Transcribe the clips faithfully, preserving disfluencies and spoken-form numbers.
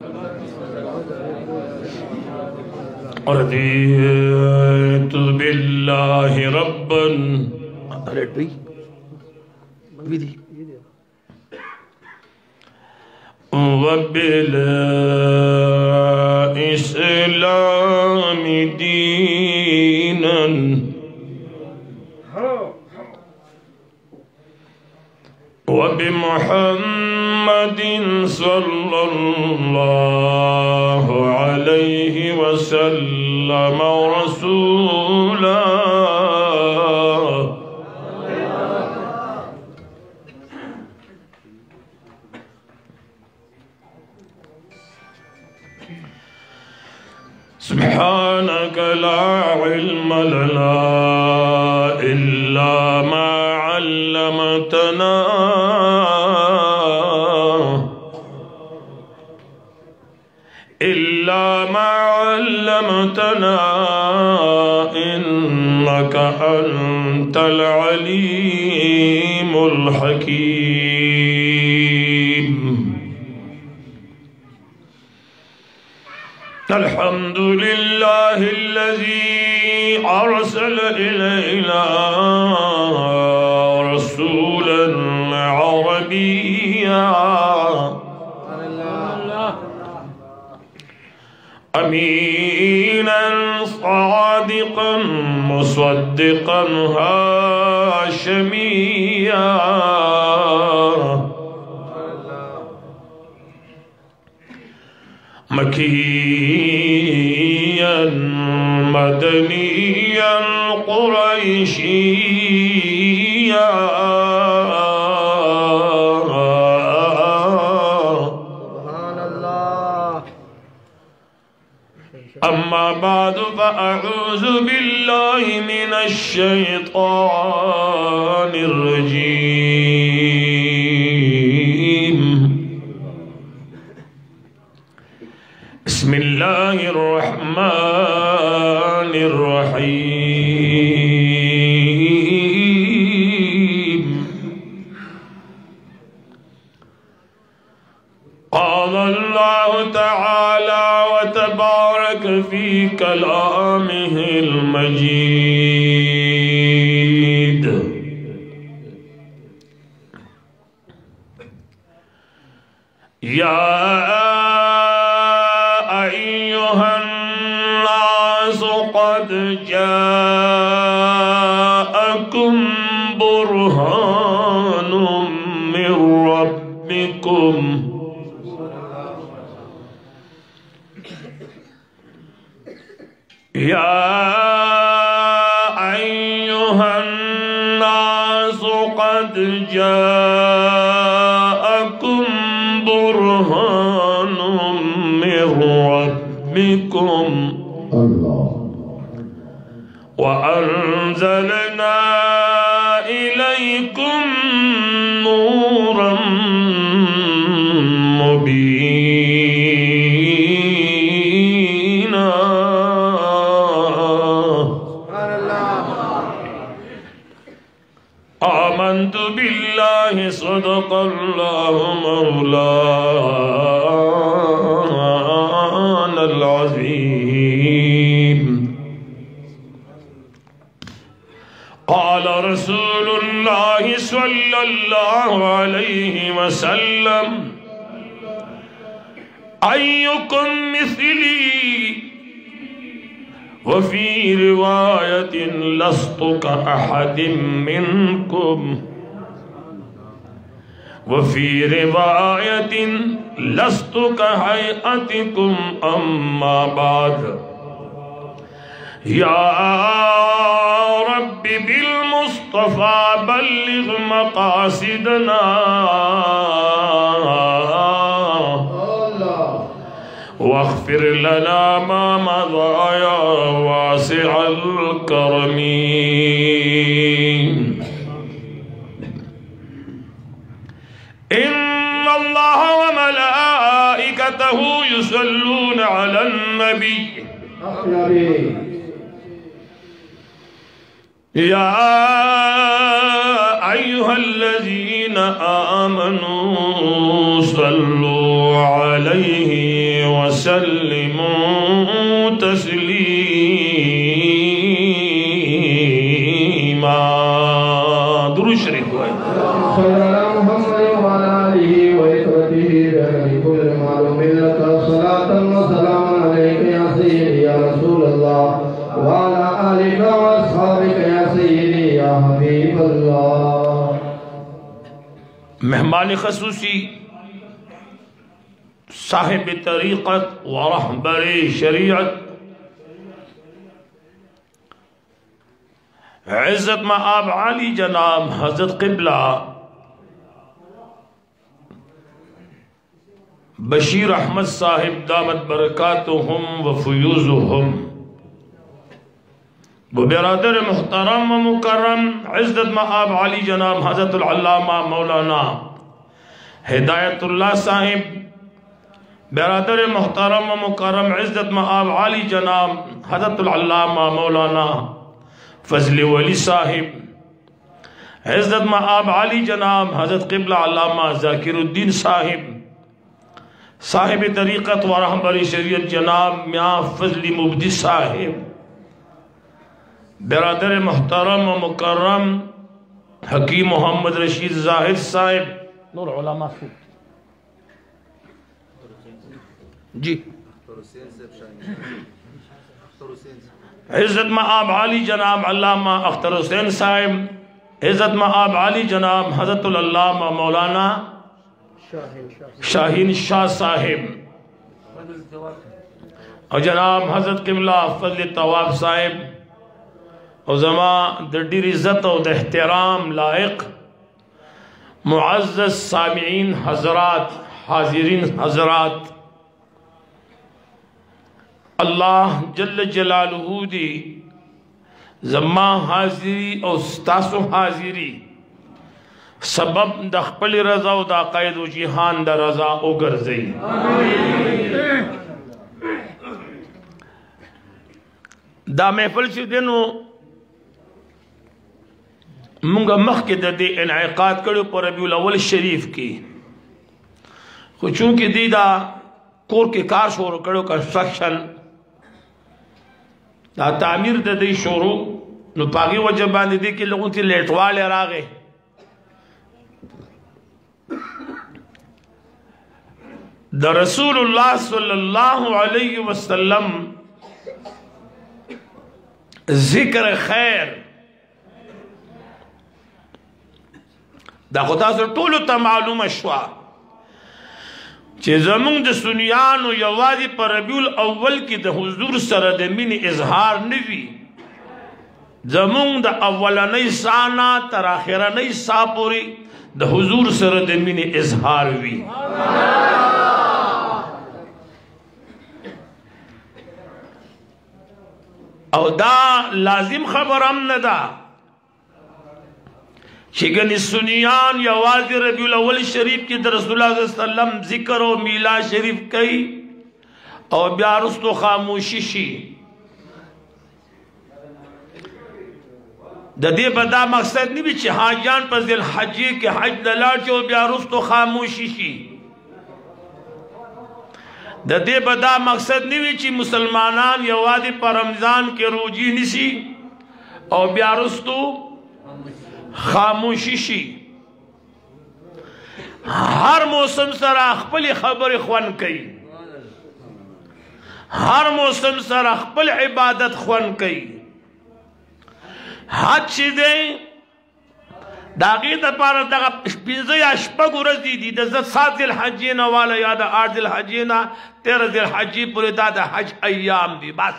रदीतु बिल्लाहि रब्बन व बिल इस्लामी दीनन व बिमुहम्मदिन सल्लल्लाहु अलैहि वसल्लम रसूला सुब्हानक ला इल्म लना इल्ला मा अल्लमतना इल्ला मा अल्लमतना इन्नका अंतल अलीमुल हकीम। अल्हम्दुलिल्लाहिल्लज़ी अरसल इलैना रसूलन अरबिय्या अमीनन सादिक़न मुसद्दिक़न हाशिमिय्या मकीयन मदनियन कुरैशिया अम्मा बादु फ़अऊज़ु बिल्लाहि मिनश शैतानिर रजीम। बिस्मिल्लाहिर रहमानिर रहीम। क़ाल अल्लाहु तआला व तबारक फ़ी कलामिहिल मजीद। या क़द जाअकुम बुरहानुम मिर रब्बिकुम या अय्युहन नास क़द जाअकुम बुरहानुम मिर रब्बिकुम वअंज़लना इलैकुम नूरम मुबीना। आमन्तु बिल्लाहि सदक़ल्लाहु मौलानल अज़ीम। क़ाल रसूलुल्लाहि सल्लल्लाहु अलैहि वसल्लम अय्युकुम मिस्ली व फ़ी रिवायतिन लस्तु कअहदिम मिनकुम व फ़ी रिवायतिन लस्तु कहैअतिकुम अम्मा बाद। या रब्बि बिल मुस्तफ़ा बल्लिग़ मक़ासिदना वग़फ़िर लना मा मज़ा या वासिअल करमी। इन्नल्लाह व मलाइकतहु युसल्लूना अलन नबी या أيها الذين آمنوا صلوا عليه وسلموا تسليما درود شریف ہوئے صلی اللہ محمد وعلى آله وإخوته بأن كل معلوم لك صلاة وسلام عليك يا سيدي يا رسول الله وعلى آلك وأصحابك يا سيدي يا حبيب الله مہمان خصوصی صاحب طریقت و رہبر شریعت عزت مآب عالی جناب حضرت قبلہ بشیر احمد صاحب دامت برکاتہم و فیوزہم وہ برادر محترم و مکرم عزت مآب عالی جناب حضرت العلامہ مولانا ہدایت اللہ صاحب برادر محترم و مکرم عزت مآب عالی جناب حضرت العلامہ مولانا فضل ولی صاحب عزت مآب عالی جناب حضرت قبلہ علامہ ذاکر الدین صاحب صاحب طریقت و رہبر شریعت جناب میاں فضل مبدی صاحب برادر محترم و مکرم حکیم محمد رشید زاہد صاحب نور علماء جی عزت مآب عالی جناب علامہ اختر حسین صاحب عزت مآب عالی جناب حضرت العلامہ مولانا شاہین شاہ صاحب اور جناب حضرت قبلہ فضل طواب صاحب اور زمان در دیر عزت و احترام لائق معزز سامعین حضرات حاضرین حضرات اللہ جل جلالہ دی زمان حاضری اور ستاسو حاضری سبب دا خپل رضا و دا قائد و جیحان دا رضا او گرزی دا محفل چی دینو منگا مخ کے دے انعقاد کرو پر ربیع الاول شریف کی خو چونکہ دی دا کور کے کار شروع کرو کنسٹرکشن دا تعمیر دا دی شروع نو پاگی وجہ باندی دی کہ لوگوں تی لیٹوالے راگے دا رسول اللہ صلی اللہ علیہ وسلم ذکر خیر دا خدا سر طولو تا معلوم شوا چه زمون دا سنیانو یوازی پر ربیع الاول کی دا حضور سر دا من اظہار نوی زمون دا اولانی سانا تر آخرانی سا پوری دا حضور سر دا من اظہار وی او دا لازم خبرم ندا چگنی سنیان یا واضح ربیع الاول شریف کی در رسول اللہ صلی اللہ علیہ وسلم ذکر و میلا شریف کئی اور بیارست و خاموشی شی دا دے بدا مقصد نہیں بھی چھے حاجان پر ذی الحجی کے حج دلار چھے اور بیارست و خاموشی شی دا دے بدا مقصد نہیں بھی چھے مسلمانان یا واضح پر رمضان کے روجی نسی اور بیارست و خاموشی شی ہر موسم سر اخپل خبر خوان کئی ہر موسم سر اخپل عبادت خوان کئی حد چی دیں داغی دا پارا دا پیزا یا شپگ رزی دی دا زد سات دل حجین والا یا دا آٹھ دل حجین تیرہ دل حجی پوری دا دا حج ایام دی بس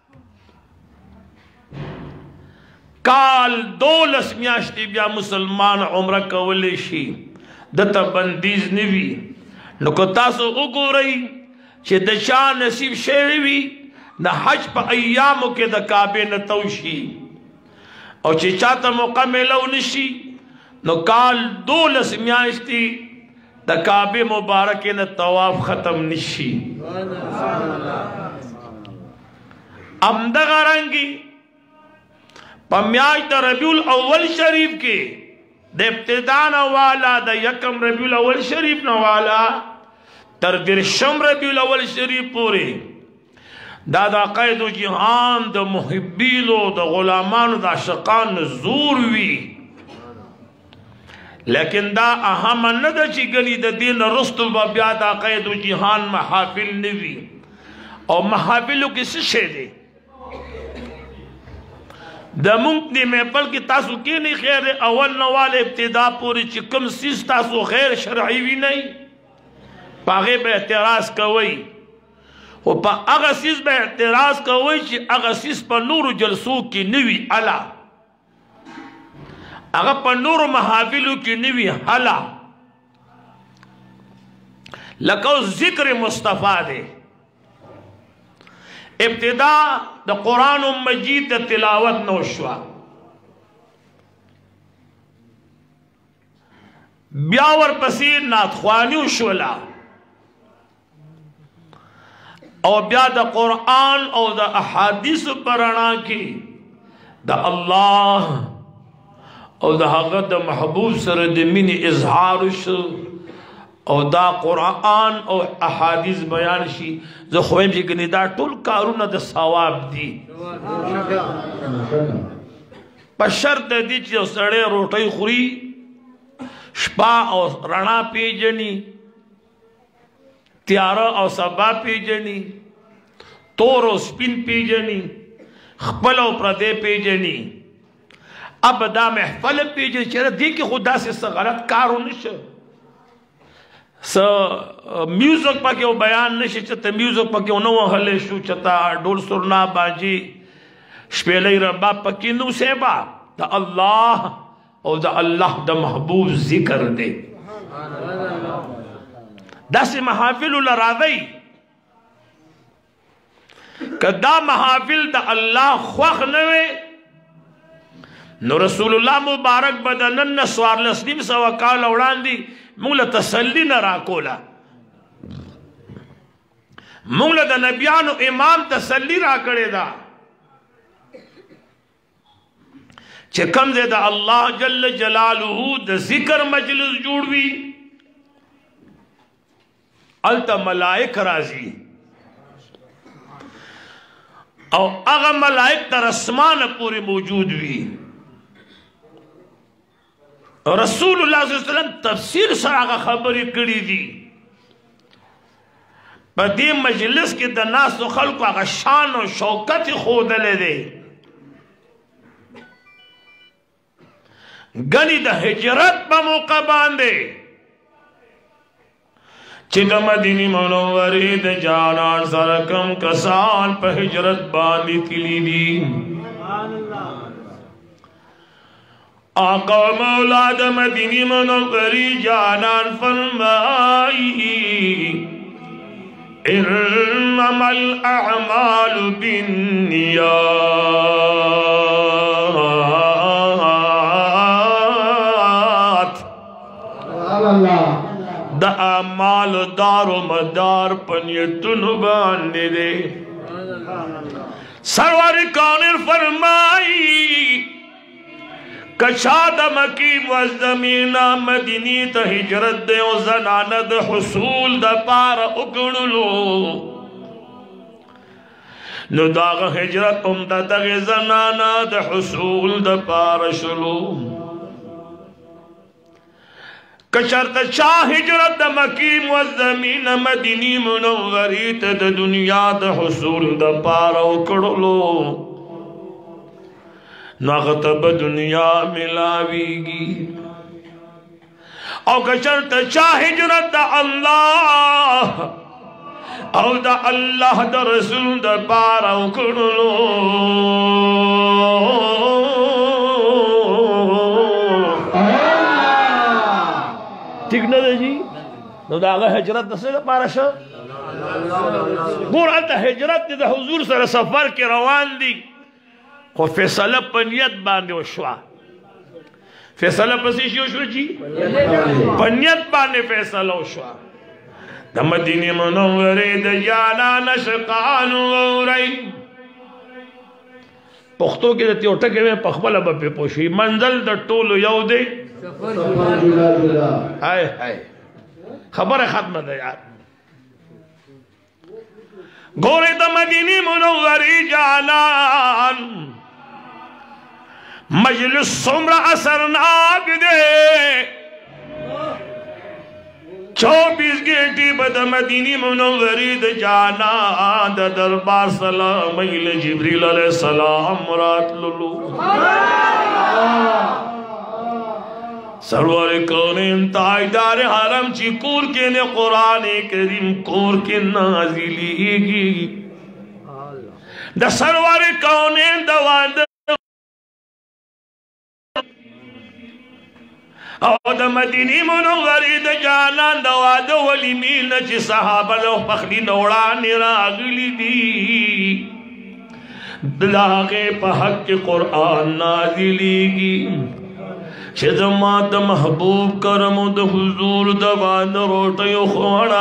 کال دولس میاشتی بیا مسلمان عمرہ کولی شی دتا بندیز نوی نکو تاسو اگو رئی چه دشا نصیب شیوی نا حج پا ایامو کے دا کعبے نتوشی او چه چاہتا موقع ملو نشی نو کال دولس میاشتی دا کعبے مبارکے نا طواف ختم نشی امدغا رنگی پمیاج دا ربیع الاول شریف کے د ابتدا نوالا د یکم ربیع الاول شریف نوالا تر درشم ربیع الاول شریف پوری دا دا قید و جهان د محبینو د غلامانو د عاشقان زور وی لیکن دا اهم نه ده چې ګنې د دین رستو به بیا دا قید و جهان محافل نه وي او محافلو کې څه شی دی د مونږ د محفل کې تاسو کې نه خیر اول نوال ابتدا پورې چې کوم څیز تاسو غیر شرعي وي نه په هغې به اعتراض کوئ خو په هغه څیز به اعتراض کوئ چې هغه څیز په نورو جلسو کې نه وي الا اگر پر نور محافلو کی نوی حلا لکو ذکر مصطفیٰ دے ابتدا دا قرآن مجید دا تلاوت نوشوا بیاور پسیر ناتخوانیو شولا او بیا دا قرآن او دا احادیث پرانا کی دا اللہ او دا هغه د محبوب سره د مینې اظهار شو او دا قرآن او احادیث بیان شي زه خو وایم چې ګنې دا ټول کارونه د ثواب دي په شرط دی چې یو سړی روټۍ خوري شپه او رڼا پیژني تیاره او سبا پیژني تور او سپین پیژني خپل او پردی پیژني اب دا محفل پیجن چرا دی که خدا سے سا غلط کارو نشه سا میوزک پا که بیان نشه چتا میوزک پا که نو حلی شو چتا ڈول سرنا باجی شپیلی رباب پا که نو سیبا دا اللہ او دا اللہ دا محبوب ذکر دے دا سی محافل لرادی که دا محافل دا اللہ خوخ نوے نو رسول اللہ مبارک بدنن سوار لسنیم سوا کال اوڑان دی مولا تسلی نرا کولا مولا دا نبیانو امام تسلی را کرے دا چه کم دے دا اللہ جل جلالہو دا ذکر مجلس جوڑوی علتا ملائک رازی او اغا ملائک تا رسمان پوری موجود وی رسول اللہ صلی اللہ علیہ وسلم تفسیر سر آگا خبری کری دی پا دی مجلس کی دا ناس و خلق آگا شان و شوکت خود لے دے گنی دا ہجرت پا موقع باندے چکا مدینی منوری دا جانان سرکم کسان پا ہجرت باندی تلی دی آقا مولا دا مدینی منوری جانان فرمائی انما الاعمال بالنیات دا اعمال دار و مدار پنیتن باندے دے سرور کونر فرمائی کشاد مکی وزمینہ مدینی تا ہجرت دے و زناند حصول دا پار اکڑلو نو داغ ہجرت امتا تغی زناند حصول دا پار شلو کشرت چاہ ہجرت دا مکی وزمینہ مدینی منوریت دا دنیا دا حصول دا پار اکڑلو ناغتب دنیا ملاوی گی او کشرت چاہ ہجرت دا اللہ او دا اللہ دا رسول دا پارا اکڑلو ٹھیک نہ دے جی نو دا آگا ہجرت دسے دا پارا شا گور آتا ہجرت دا حضور سر سفر کے روان دی خو فیصلہ پنیت باندے وشوا فیصلہ پسی شو شو جی پنیت باندے فیصلہ وشوا دا مدینی منوری دا جانا نشقانو غوری پختو کی دا تیوٹا کے میں پخبل با پی پوشی منزل دا طول یو دے हाय हाय खबर है खत्म है यार। गोरे तो मदीनी मुनव्वरी जानान मजलिस सुमरा असरनाक दे चौबीस गेटी बद मदीनी मुनव्वरी द जाना द दरबार सलाम जिब्रील अलैहि सलाम मुराद लुलू सरवर कौनेन ताजदार हरम ची कूर के ने कुरान करीम कूर के नाजिलीगी द सरवर कौनेन दवाद और द मदीनी मुनव्वरी द जाना दवाद वली मील ची सहाबा लो पखली नोड़ा निरागली दी दलागे पहक के कुरान नाजिलीगी शजमात महबूब करमुद हुजूर दवाद रोटयो खोड़ा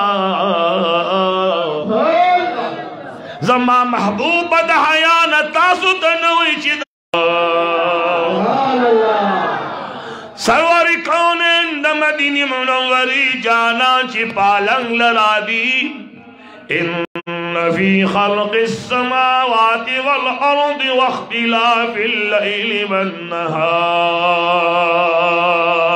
जमा महबूब दहयान तासु तनवी चिद सरवर कौनेन द मदीनी मुनव्वरी जाना ची पालंग ललादी इन्न फी खल्क़िस समावाति वल अर्दि वख्तिलाफिल लैलि वन नहार